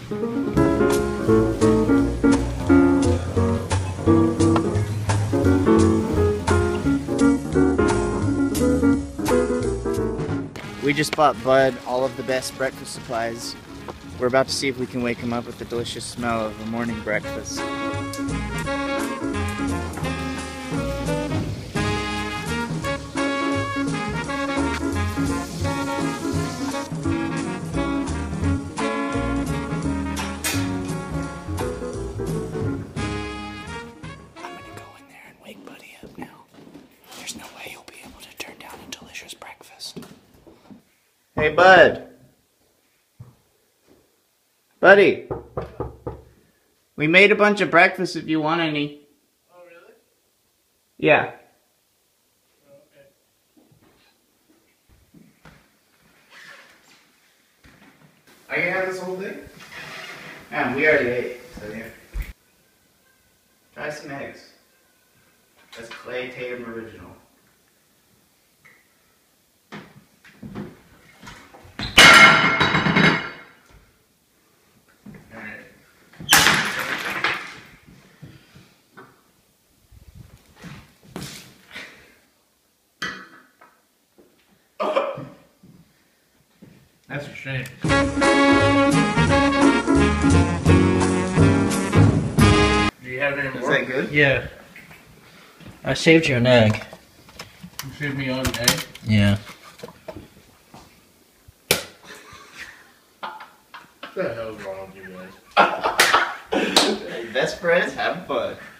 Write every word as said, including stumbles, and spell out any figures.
We just bought Bud all of the best breakfast supplies. We're about to see if we can wake him up with the delicious smell of a morning breakfast. Hey, Bud. Buddy. We made a bunch of breakfast if you want any. Oh, really? Yeah. Oh, okay. I can have this whole thing? Man, we already ate, so here. Try some eggs. That's Clay Tatum original. That's a shame. Do you have any more? Is that good? Yeah. I saved you an egg. You saved me on an egg? Yeah. What the hell's wrong with you guys? Best friends having fun.